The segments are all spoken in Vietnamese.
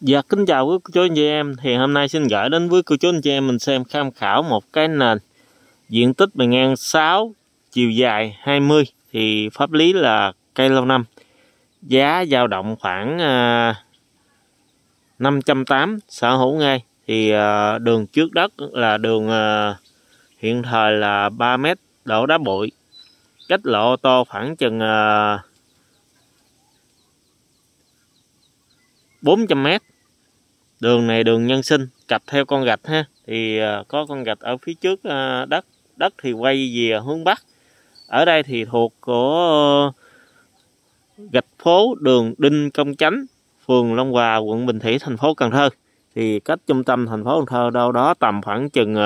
Dạ, kính chào quý cô chú anh chị em. Thì hôm nay xin gửi đến với cô chú anh chị em mình xem tham khảo một cái nền diện tích bề ngang 6, chiều dài 20. Thì pháp lý là cây lâu năm. Giá dao động khoảng 580 sở hữu ngay. Thì đường trước đất là đường hiện thời là 3 m, đổ đá bụi. Cách lộ ô tô khoảng chừng 400 m. Đường này đường nhân sinh, cặp theo con gạch ha. Thì có con gạch ở phía trước đất thì quay về hướng Bắc. Ở đây thì thuộc của gạch phố đường Đinh Công Chánh, phường Long Hòa, quận Bình Thủy, thành phố Cần Thơ. Thì cách trung tâm thành phố Cần Thơ đâu đó tầm khoảng chừng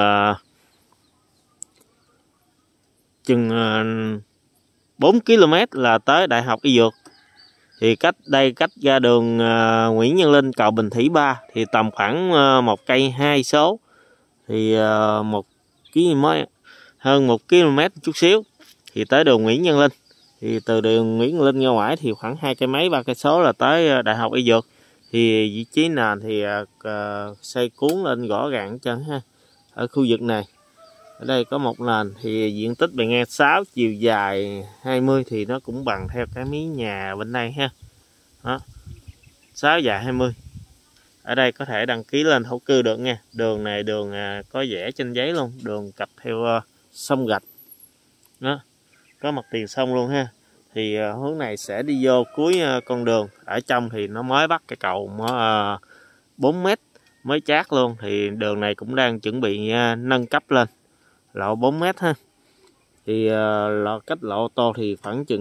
4 km là tới Đại học Y Dược. Thì cách ra đường Nguyễn Nhân Linh, cầu Bình Thủy 3 thì tầm khoảng 1 cây 2 số. Thì hơn 1 km chút xíu thì tới đường Nguyễn Nhân Linh. Thì từ đường Nguyễn Nhân Linh ra ngoài thì khoảng 2 cây mấy 3 cây số là tới Đại học Y Dược. Thì vị trí nền thì xây cuốn lên rõ ràng chân ha. Ở khu vực này, ở đây có một nền thì diện tích bề ngang 6, chiều dài 20 thì nó cũng bằng theo cái mí nhà bên đây ha. Đó, 6 dài 20. Ở đây có thể đăng ký lên thổ cư được nha. Đường này đường có vẽ trên giấy luôn, đường cặp theo sông gạch. Đó, có mặt tiền sông luôn ha. Thì hướng này sẽ đi vô cuối con đường. Ở trong thì nó mới bắt cái cầu 4 m mới chát luôn. Thì đường này cũng đang chuẩn bị nâng cấp lên lộ 4 m ha. Thì cách lộ ô tô thì khoảng chừng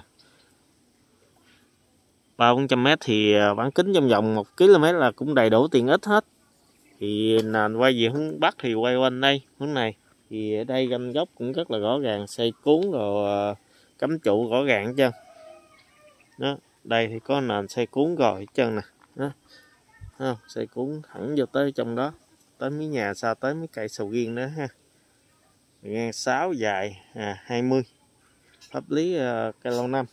300-400 m. Thì bán kính trong vòng 1 km là cũng đầy đủ tiện ích hết. Thì nền quay về hướng Bắc thì quay quanh đây hướng này. Thì ở đây ganh gốc cũng rất là rõ ràng, xây cuốn rồi cắm trụ rõ ràng chứ. Đó, đây thì có nền xây cuốn rồi hết trơn nè. Đó, xây cuốn thẳng vô tới trong đó, tới mấy nhà sau tới mấy cây sầu riêng nữa ha. Ngang 6, dài 20. Pháp lý cây lâu năm.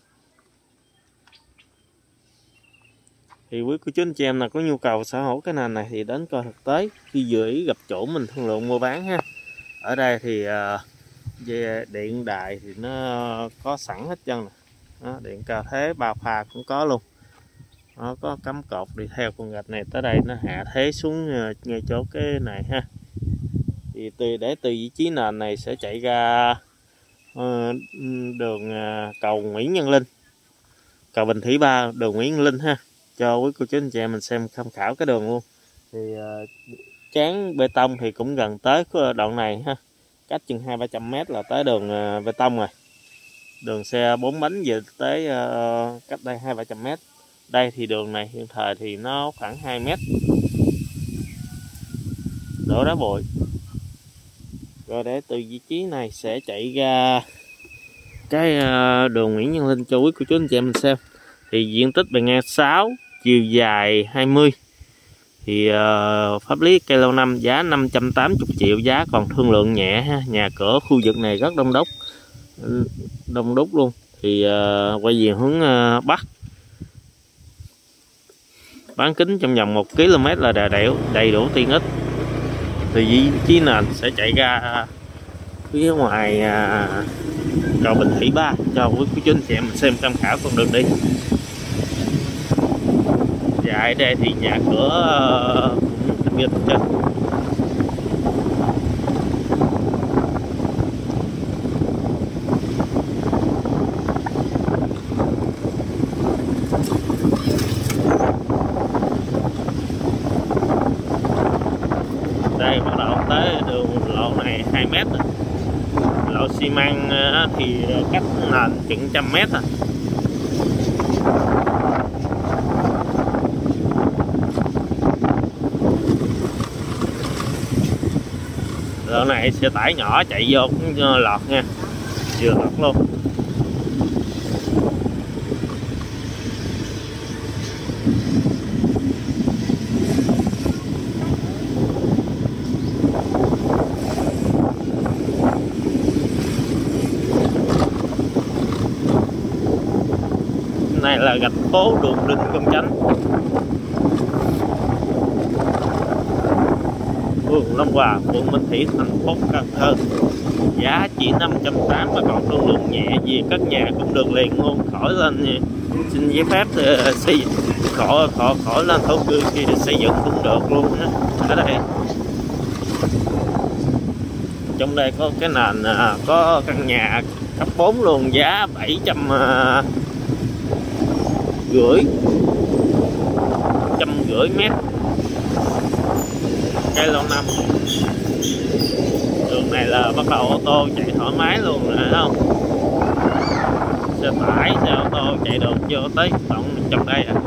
Thì quý cô chú anh chị em nào có nhu cầu sở hữu cái nền này thì đến coi thực tế, khi vừa ý gặp chỗ mình thương lượng mua bán ha. Ở đây thì về điện đài thì nó có sẵn hết trơn nè. Đó, điện cao thế 3 pha cũng có luôn. Nó có cắm cột đi theo con gạch này tới đây, nó hạ thế xuống ngay chỗ cái này ha. Thì từ vị trí nền này sẽ chạy ra đường cầu Nguyễn Nhân Linh, cầu Bình Thủy 3, đường Nguyễn Nhân Linh ha, cho quý cô chú anh chị em mình xem tham khảo cái đường luôn. Thì chán bê tông thì cũng gần tới đoạn này ha, cách chừng 200-300 m là tới đường bê tông rồi. Đường xe 4 bánh về tới cách đây 200-300 m. Đây thì đường này hiện thời thì nó khoảng 2 m, đổ đá bụi. Rồi để từ vị trí này sẽ chạy ra cái đường Nguyễn Nhân Linh cho quý cô chú anh chị em mình xem. Thì diện tích bề ngang 6, chiều dài 20. Thì pháp lý cây lâu năm, giá 580 triệu, giá còn thương lượng nhẹ ha. Nhà cửa khu vực này rất đông đúc luôn. Thì quay về hướng Bắc. Bán kính trong vòng 1 km là đầy đủ tiện ích. Thì vị trí nền sẽ chạy ra phía ngoài cầu Bình Thủy 3 cho quý cô chú anh chị em mình xem tham khảo con đường đi. Dạ, ở đây thì nhà cửa cũng nghịch chứ. Đây bắt đầu tới đường lộ này 2 m. Lộ xi măng thì cách nền chừng 100 m à. Lộ này xe tải nhỏ chạy vô cũng lọt nha, vừa lọt luôn. Này là gạch phố đường Đinh Công Chánh. phường Long Hòa, quận Bình Thủy, thành phố Cần Thơ. Giá chỉ 580 mà còn thương lượng nhẹ gì cất nhà cũng được liền luôn, khỏi lên xin giấy phép xây dựng, khỏi lên thổ cư khi xây dựng cũng được luôn á. Ở đây trong đây có cái nền có căn nhà cấp 4 luôn, giá 750 mét, cây lâu năm. Đường này là bắt đầu ô tô chạy thoải mái luôn rồi, thấy không? Xe tải, xe ô tô chạy được vô tới tận trong đây à.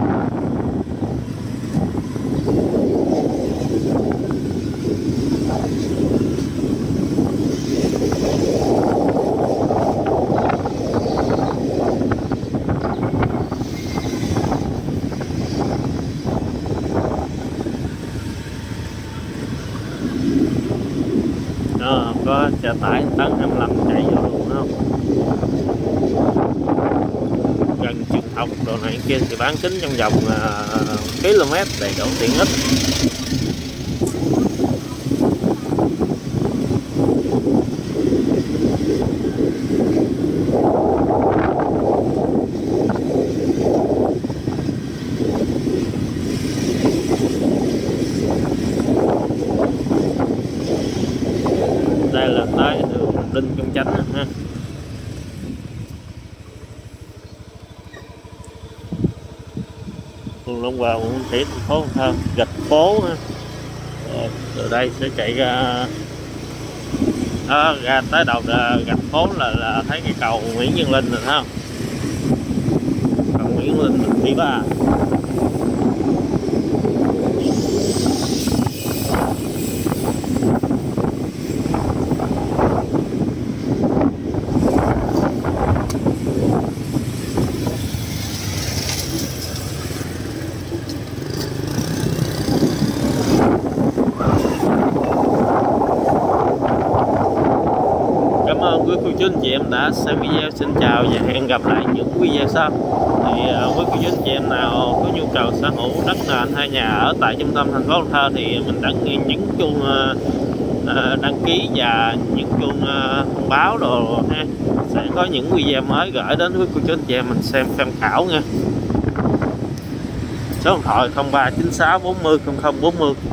Có xe tải tấn 25 chạy vô luôn, đúng không? Gần trường học đồ này kia thì bán kính trong vòng km đầy đủ tiện ích. Đây là tới đường Đinh Công Chánh ha. Phường Long Hòa, quận Bình Thủy, thành phố Cần Thơ, gạch phố ha. Từ đây sẽ chạy ra ra tới đầu gạch phố là thấy cái cầu Nguyễn Văn Linh rồi, thấy không? Cầu Nguyễn Văn Linh Thủy Ba. Cảm ơn quý cô chú anh chị em đã xem video. Xin chào và hẹn gặp lại những video sau. Thì quý cô chú anh chị em nào có nhu cầu sở hữu đất nền hay nhà ở tại trung tâm thành phố Cần Thơ thì mình đã nhấn chuông đăng ký và nhấn chuông thông báo đồ ha. Sẽ có những video mới gửi đến quý cô chú anh chị em mình xem tham khảo nha. Số điện thoại 0396 40 0040.